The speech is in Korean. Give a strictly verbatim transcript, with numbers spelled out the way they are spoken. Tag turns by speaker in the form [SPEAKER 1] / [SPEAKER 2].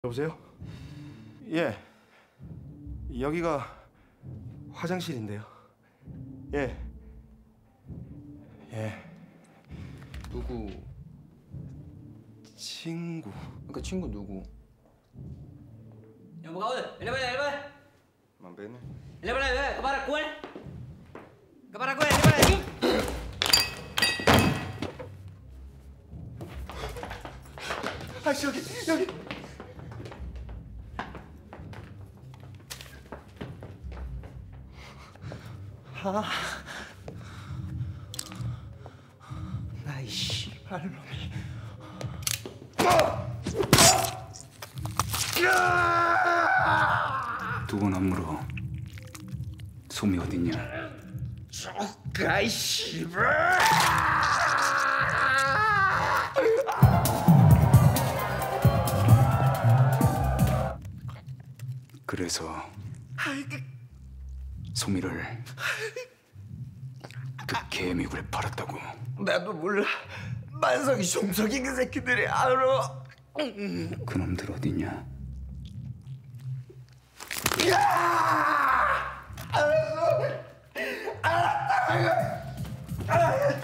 [SPEAKER 1] 여보세요? 예. 여기가 화장실인데요. 예. 예.
[SPEAKER 2] 누구?
[SPEAKER 1] 친구.
[SPEAKER 2] 그 친구 누구?
[SPEAKER 3] Yang buka ul, ini mana, ini mana?
[SPEAKER 1] Mampir.
[SPEAKER 3] Ini mana, ini ke para kue? Ke para kue, ini mana?
[SPEAKER 1] 아씨 여기 여기. 아, 나이 씨발놈이.
[SPEAKER 4] 두 번 안 물어. 솜이 어딨냐?
[SPEAKER 1] 조카 씨발.
[SPEAKER 4] 그래서 솜이를 그 개미굴에 팔았다고.
[SPEAKER 1] 나도 몰라. 만석이, 종석이 그 새끼들이 알아.
[SPEAKER 4] 그놈들 어딨냐?
[SPEAKER 1] 알았어. 알았어. 알았어.